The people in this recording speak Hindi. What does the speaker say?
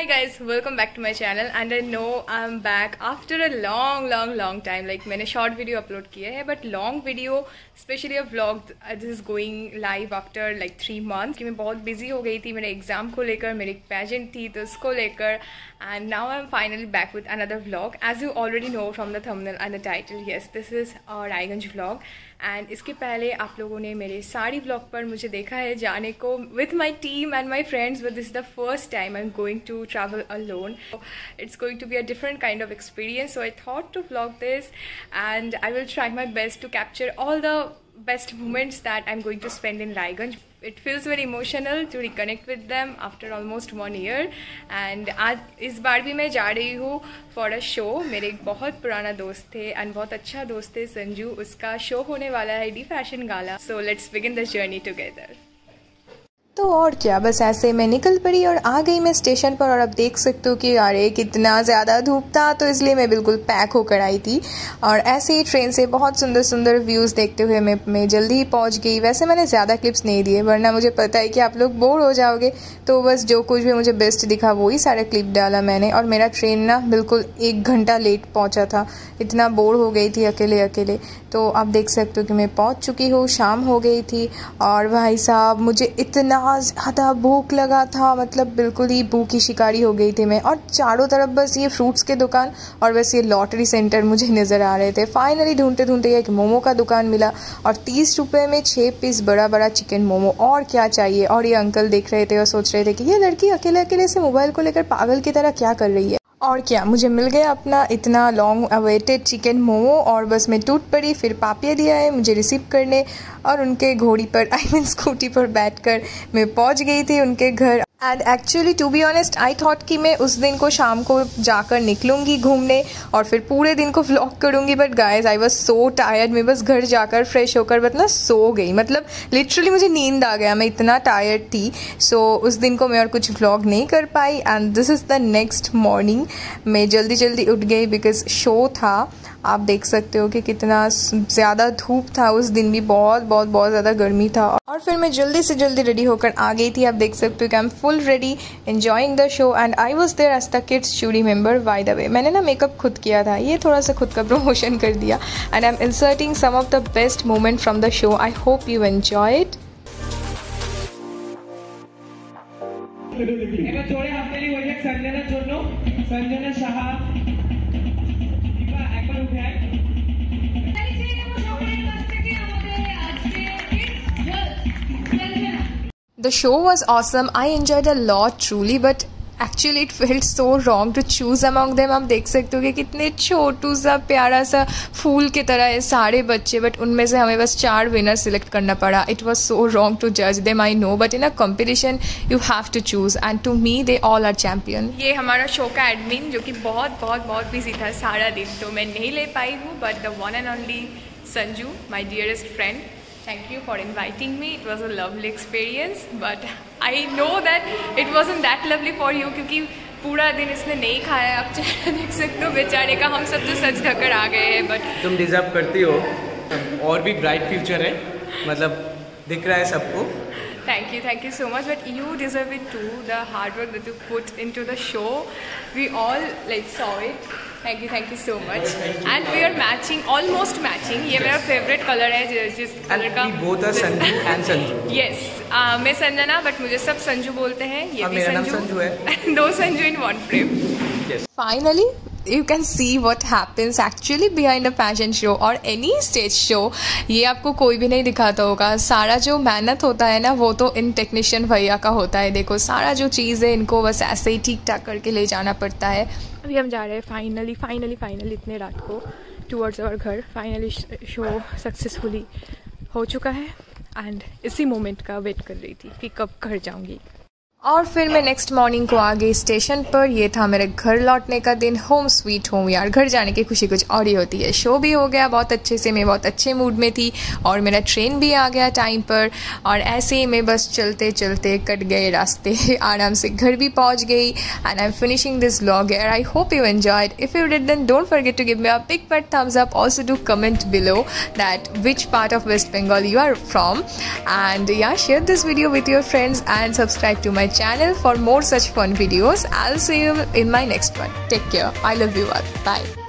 guys, welcome back to my channel and I know I'm back after a long time. Like मैंने short video upload किए हैं but long video, especially a vlog, this is going live after like 3 months. कि मैं बहुत busy हो गई थी मेरे exam को लेकर, मेरी pageant थी तो उसको लेकर, and now I'm finally back with another vlog. As you already know from the thumbnail and the title, yes, this is a Raiganj vlog. And इसके पहले आप लोगों ने मेरे साड़ी vlog पर मुझे देखा है जाने को with my team and my friends, but this is the first time I'm going to travel alone. It's going to be a different kind of experience, so I thought to vlog this and I will try my best to capture all the best moments that I'm going to spend in Raiganj. It feels very emotional to reconnect with them after almost 1 year. And आज इस बार भी मैं जा रही हूँ for a show. मेरे एक बहुत पुराना दोस्त थे and बहुत अच्छा दोस्त है संजू, उसका शो होने वाला है the fashion gala. So let's begin the journey together. तो और क्या, बस ऐसे मैं निकल पड़ी और आ गई मैं स्टेशन पर. और अब देख सकते हो कि अरे कितना ज़्यादा धूप था, तो इसलिए मैं बिल्कुल पैक होकर आई थी. और ऐसे ही ट्रेन से बहुत सुंदर सुंदर व्यूज़ देखते हुए मैं जल्दी ही पहुंच गई. वैसे मैंने ज़्यादा क्लिप्स नहीं दिए वरना मुझे पता है कि आप लोग बोर हो जाओगे, तो बस जो कुछ भी मुझे बेस्ट दिखा वही सारा क्लिप डाला मैंने. और मेरा ट्रेन ना बिल्कुल 1 घंटा लेट पहुँचा था, इतना बोर हो गई थी अकेले. तो आप देख सकते हो कि मैं पहुँच चुकी हूँ, शाम हो गई थी. और भाई साहब मुझे इतना ज़्यादा भूख लगा था, मतलब बिल्कुल ही भूख की शिकारी हो गई थी मैं. और चारों तरफ बस ये फ्रूट्स के दुकान और बस ये लॉटरी सेंटर मुझे नज़र आ रहे थे. फाइनली ढूंढते एक मोमो का दुकान मिला और 30 रुपये में 6 पीस बड़ा चिकन मोमो. और क्या चाहिए. और ये अंकल देख रहे थे और सोच रहे थे कि ये लड़की अकेले से मोबाइल को लेकर पागल की तरह क्या कर रही है. और क्या, मुझे मिल गया अपना इतना लॉन्ग अवेटेड चिकन मोमो. और बस मैं टूट पड़ी. फिर पापिया दिया है मुझे रिसीव करने और उनके घोड़ी पर स्कूटी पर बैठकर मैं पहुंच गई थी उनके घर. And actually to be honest I thought कि मैं उस दिन को शाम को जाकर निकलूँगी घूमने और फिर पूरे दिन को व्लॉग करूँगी. But guys I was so tired. मैं बस घर जाकर फ्रेश होकर मतलब सो गई. मतलब लिटरली मुझे नींद आ गया, मैं इतना टायर्ड थी. सो उस दिन को मैं और कुछ व्लॉग नहीं कर पाई. And this is the next morning. मैं जल्दी उठ गई बिकॉज शो था. आप देख सकते हो कि कितना ज़्यादा धूप था उस दिन भी, बहुत ज़्यादा गर्मी था. और फिर मैं जल्दी से रेडी होकर आ गई थी. आप देख सकते हो कि I am full ready enjoying the show. And I was there as the kids jury member. By the way मैंने ना मेकअप खुद किया था, ये थोड़ा सा खुद का प्रमोशन कर दिया. And I am inserting some of the best moment from the show. I hope you enjoy it. Sanjana Saha The show was awesome. I enjoyed a lot truly, but actually it felt so wrong to choose among them. आप देख सकते हो कि कितने छोटू सा प्यारा सा फूल की तरह है सारे बच्चे, बट उनमें से हमें बस 4 विनर सिलेक्ट करना पड़ा. It was so wrong to judge them, I know, but in a competition you have to choose, and to me they all are champion. ये हमारा शो का एडमिन जो कि बहुत बिजी था सारा दिन, तो मैं नहीं ले पाई हूँ. But the one and only Sanju, my dearest friend, thank you for inviting me. It was a lovely experience, but I know that it wasn't that lovely for you क्योंकि पूरा दिन इसने नहीं खाया. आप चेहरा देख सकते हो बेचारे का. हम सब तो सच ढककर आ गए हैं, बट तुम डिजर्व करती हो, और भी ब्राइट फ्यूचर है, मतलब दिख रहा है सबको. Thank you so much, but you deserve it too. The hard work that you put into the show, we all like saw it. Thank you so much. And we are matching, almost matching. ये मेरा favorite color है जिस color का. We both are Sanju and Sanju. Yes, मैं संजना, but मुझे सब संजू बोलते हैं. ये भी मेरा नाम संजू है. 2 Sanju in 1 frame. Yes. Finally you can see what happens actually behind a fashion show or any stage show. ये आपको कोई भी नहीं दिखाता होगा. सारा जो मेहनत होता है ना वो तो इन टेक्नीशियन भैया का होता है. देखो सारा जो चीज़ है इनको बस ऐसे ही ठीक ठाक करके ले जाना पड़ता है. अभी हम जा रहे हैं फाइनली इतने रात को टूवर्ड्स आवर घर. फाइनली शो सक्सेसफुली हो चुका है एंड इसी मोमेंट का वेट कर रही थी कि कब घर जाऊंगी. और फिर मैं नेक्स्ट मॉर्निंग को आ गई स्टेशन पर. ये था मेरे घर लौटने का दिन. होम स्वीट होम यार, घर जाने की खुशी कुछ और ही होती है. शो भी हो गया बहुत अच्छे से, मैं बहुत अच्छे मूड में थी और मेरा ट्रेन भी आ गया टाइम पर. और ऐसे ही मैं बस चलते कट गए रास्ते, आराम से घर भी पहुंच गई. And I am finishing this vlog here. I hope you enjoyed. If you did then don't forget to give me a big fat thumbs up. Also do comment below that which part of West Bengal you are from, and yeah, share this video with your friends and subscribe to my my channel for more such fun videos. I'll see you in my next one. Take care. I love you all. Bye.